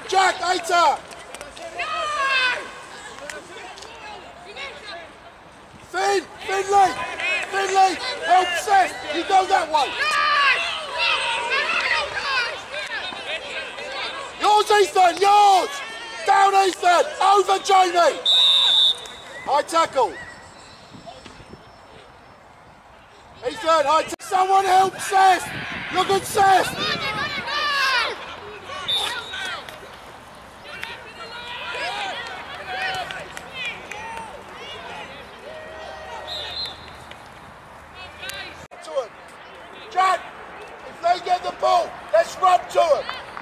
Jack, Aita! Finley! Help Seth! You go that way! Yours, Ethan! Yours! Down, Ethan! Over, Jamie! High tackle! Ethan, high tackle! Someone help Seth! Look at Seth! Jack, if they get the ball, let's run to them.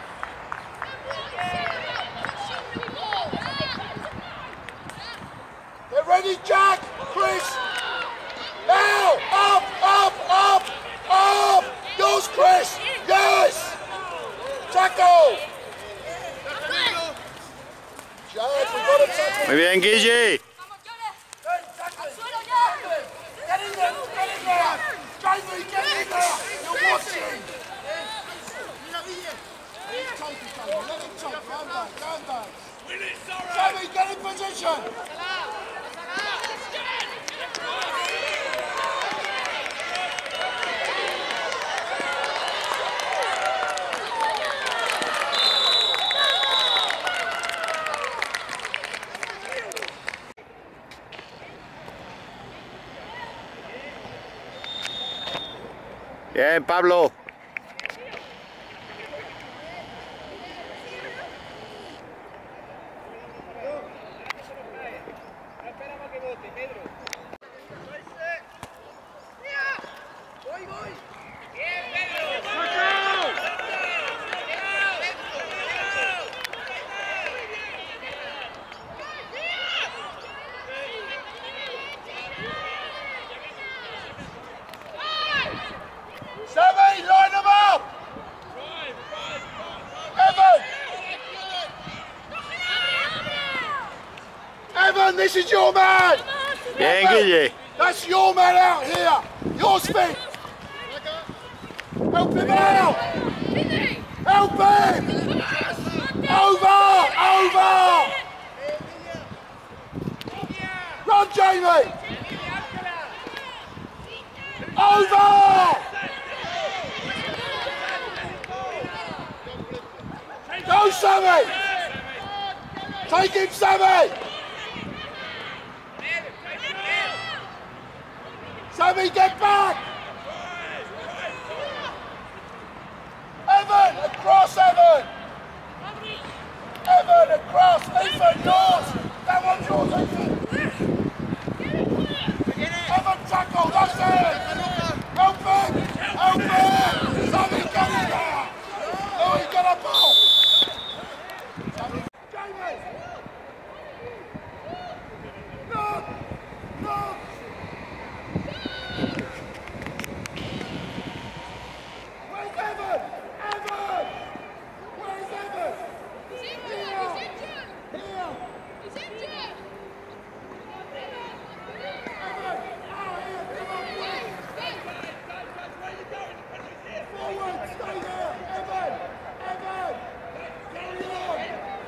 They're ready, Jack, Chris. Now, up. Yours, Chris. Yes. Tackle. Jack, we got to tackle. Muy bien, Guille. Get in there. Jamie, get in there. You're watching. Let him talk. Go back. Jamie, get in position. Bien, Pablo. Sammy, line them up! Evan, this is your man! Bien, Guille. That's your man out here! Yours, Finn! Help him out! Help him! Over! Run, Jamie! Over! Go, Sammy! Take him, Sammy! Sammy, get back! Evan, across, Evan! Evan, across! Ethan, yours! That one's yours, Ethan! Evan, tackle, that's it! Help him! Sammy, get in there! Oh, he got a ball! Jamie! Look! Where's Evan? Where's Evan? He's injured! Forward, stay there! Evan! Carry on!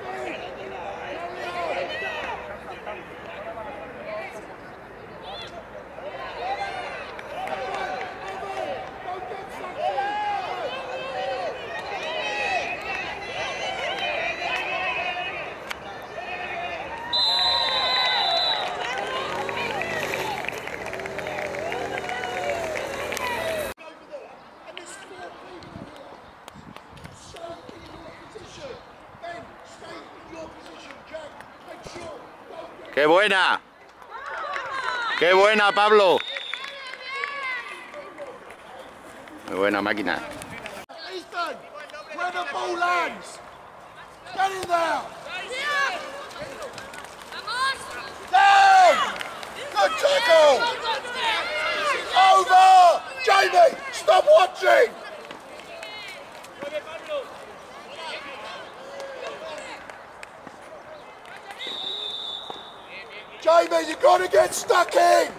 Don't get sucked in! ¡Qué buena! ¡Qué buena, Pablo! Muy buena máquina. Ethan, where the ball lands! Get in there! Down! Good tackle! Over! Jamie, stop watching! Jamie, you've got to get stuck in!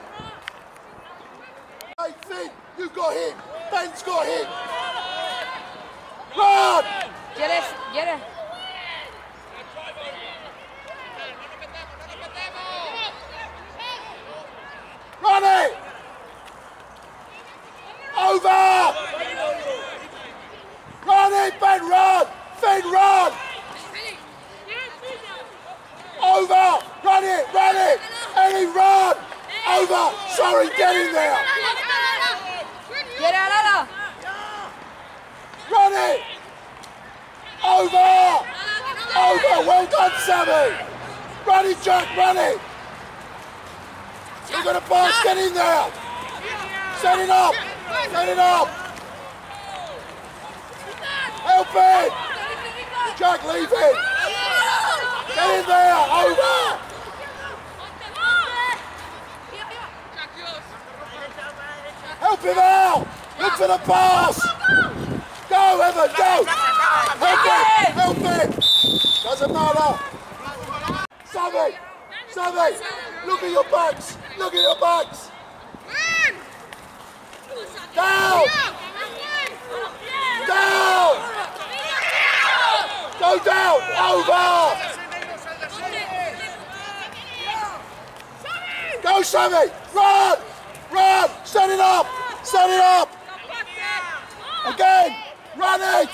Hey, Finn, you've got him! Ben's got him! Run! Get it! Hey, Ben, run! Finn, run! Over! Run it! Ellie, run! Over! Sorry, get in there! Run it! Over! Over! Well done, Sammy! Run it, Jack, run it! You're gonna pass, get in there! Set it up! Set it up! Help it! Jack, leave it! Get in there! Over! Help him out! Look for the pass! Go, Evan, go! Help him! Doesn't matter! Sammy! Look at your backs! Look at your backs! Down! Down! Go down! Over! Go, Sammy! Run! Run! Set it up! Set it up! Again! Run it!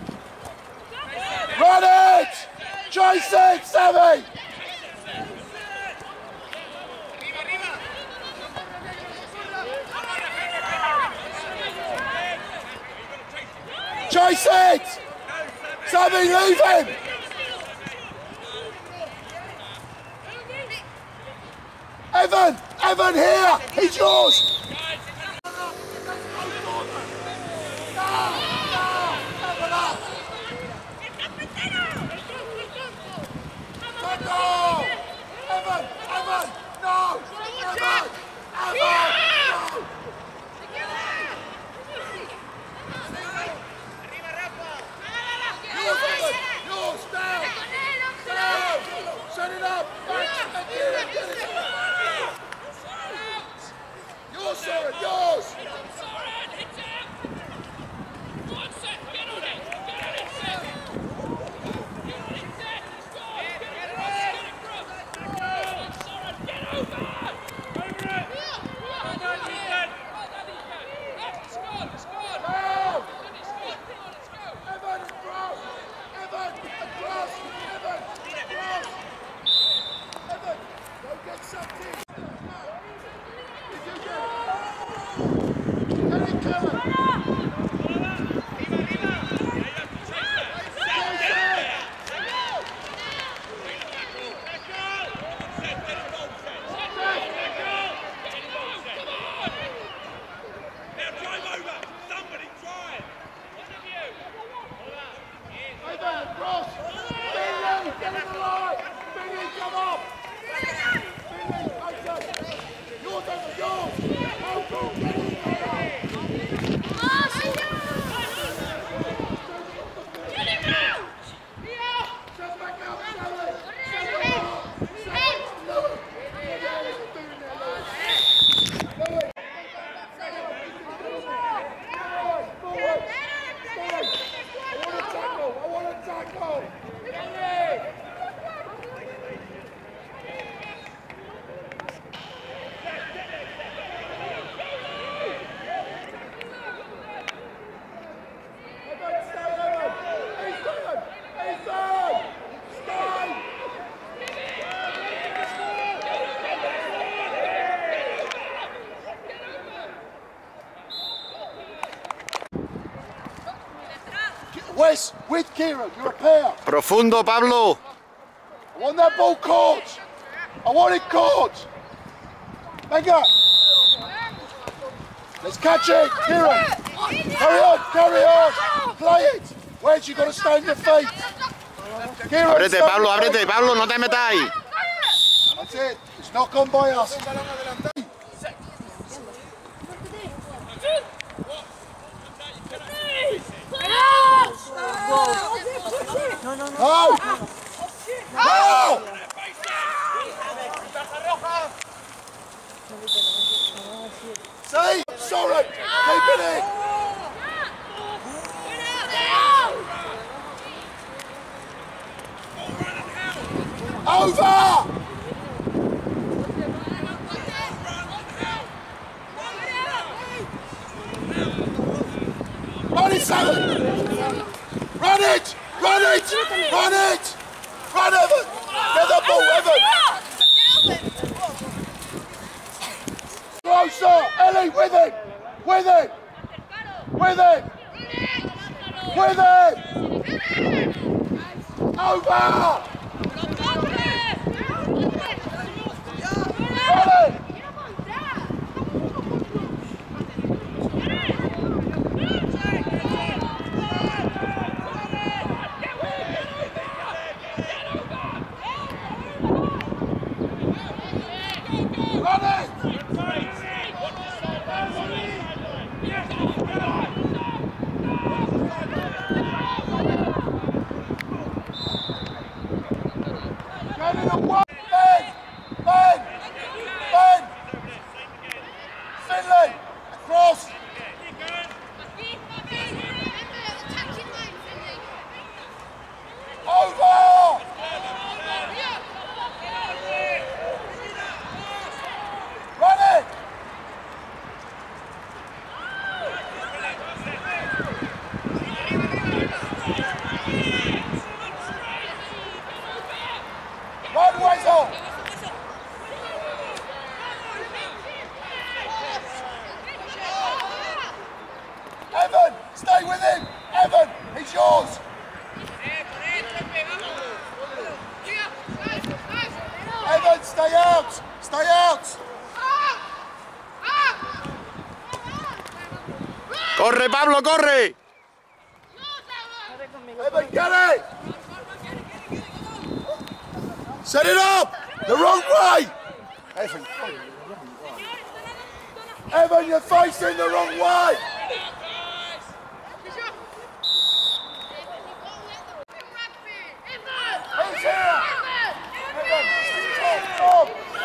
Run it! Jason! Sammy! Chase it! Sammy, leave him! Evan here! He's yours! Yours! Wes, with Kieran, you're a pair. Profundo, Pablo. I want that ball caught. I want it caught. Venga. Let's catch it, Kieran. Carry on. Play it. Wes, you got to stay on your feet. Kieran, Ábrete, Pablo, no te metas ahí. That's it. It's not gone by us. No! See? Sorry! Keep it in! Over! Run it, Sally! Run it! Run it! Run, Evan! Get the ball, Evan! Closer! Ellie, with him! With him! With him! With him! Over! Run it! Evan, stay with him! Evan, he's yours! Evan, stay out! Stay out! ¡Corre, Pablo, corre! Evan, get it! Set it up! The wrong way! Evan, Evan, you're facing the wrong way! Who's here? Evan, Tom!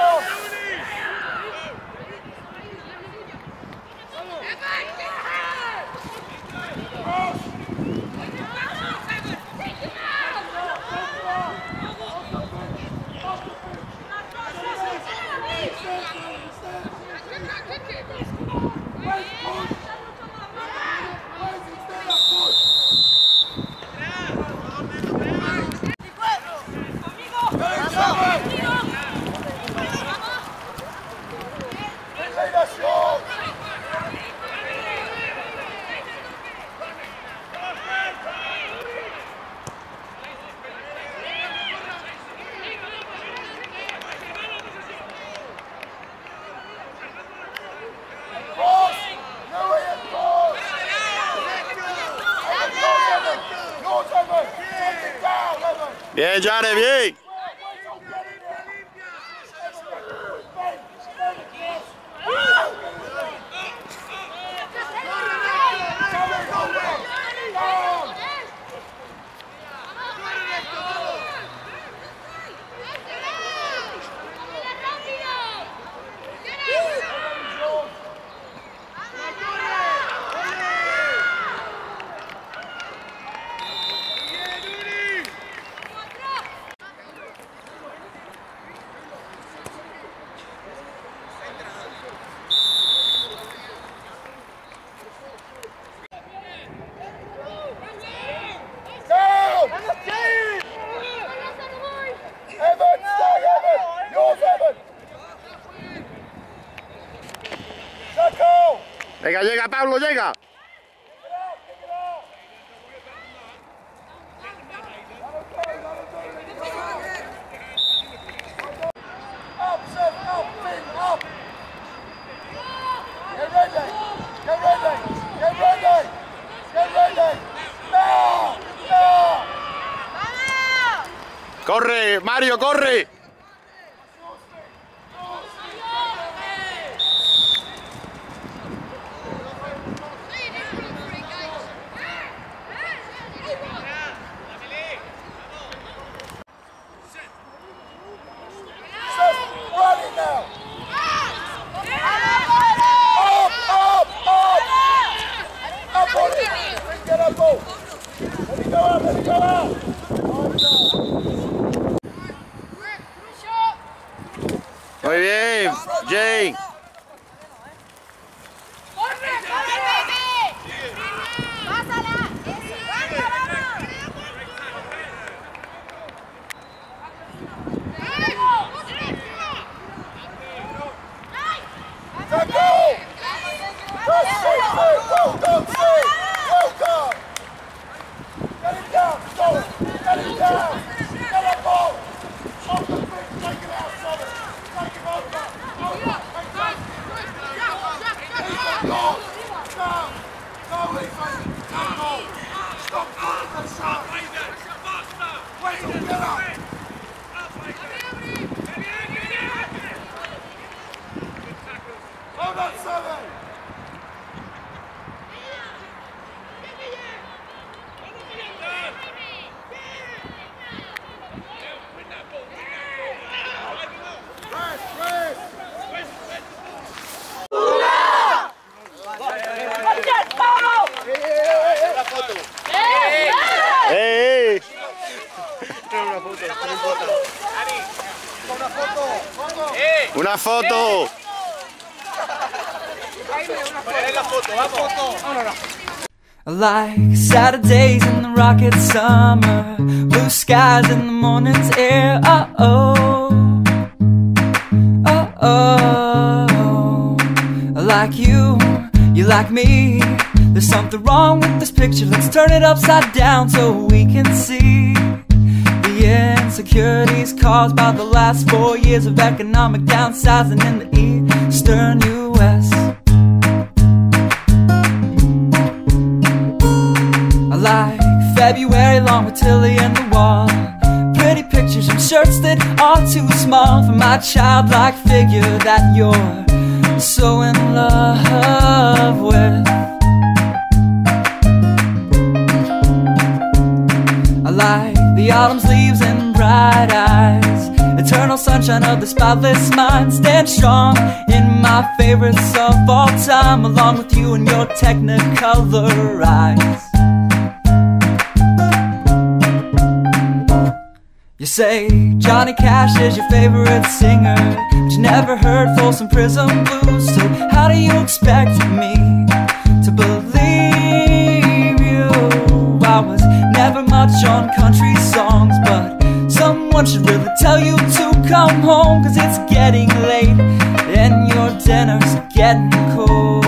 Bien, Jare, bien. Venga, llega Pablo, llega. Corre, Mario, corre. Muy bien, Jane. Una foto. Like Saturdays in the rocket summer, blue skies in the morning's air. Oh-oh, oh-oh. Like you like me. There's something wrong with this picture. Let's turn it upside down so we can see the insecurities caused by the last 4 years of economic downsizing in the eastern U.S. I like February long with Tilly and the wall, pretty pictures and shirts that are too small for my childlike figure that you're so in love with. I like the autumn's leaves and bright eyes, eternal sunshine of the spotless mind. Stand strong in my favorites of all time, along with you and your technicolor eyes. You say Johnny Cash is your favorite singer, but you never heard Folsom Prison Blues. So how do you expect me to believe you? I was never much on country songs, but someone should really tell you to come home, 'cause it's getting late and your dinner's getting cold.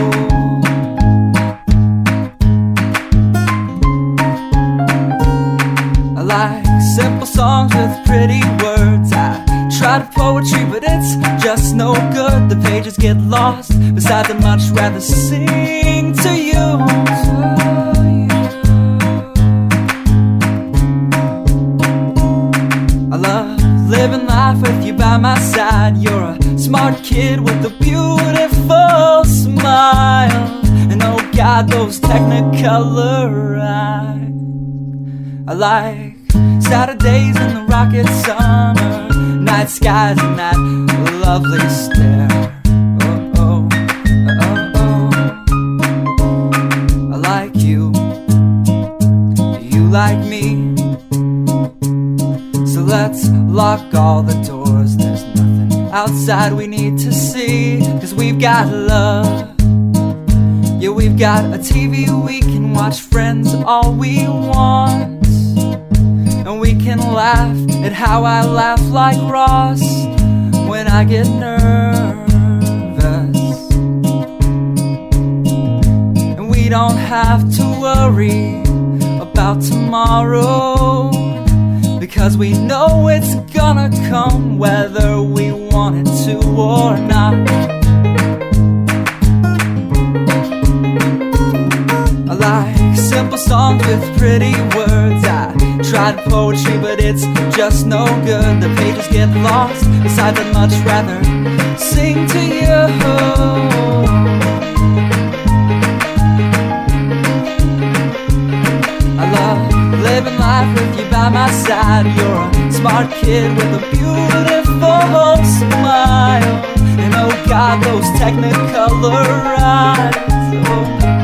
I like simple songs with pretty words. I try to poetry, but it's just no good. The pages get lost. Besides, I'd much rather sing to you. I love living life with you by my side. You're a smart kid with a beautiful smile, and oh God, those technicolor eyes. I like Saturdays in the rocket summer, night skies and that lovely stare. Oh, oh, oh, oh. I like you, you like me. So let's lock all the doors. There's nothing outside we need to see, 'cause we've got love. Yeah, we've got a TV we can watch, Friends all we want. And we can laugh at how I laugh like Ross when I get nervous. And we don't have to worry about tomorrow, because we know it's gonna come whether we want it to or not. I like simple songs with pretty words. I tried poetry, but it's just no good. The pages get lost. Besides, I'd much rather sing to you. I love living life with you by my side. You're a smart kid with a beautiful smile, and oh God, those technicolor eyes. Oh.